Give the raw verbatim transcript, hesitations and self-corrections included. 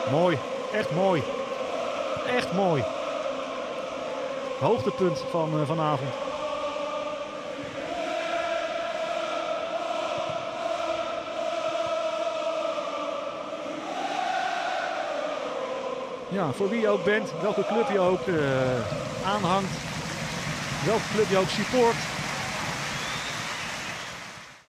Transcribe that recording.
Mooi, echt mooi. Echt mooi. Hoogtepunt van uh, vanavond. Ja, voor wie je ook bent, welke club je ook uh, aanhangt, welke club je ook support.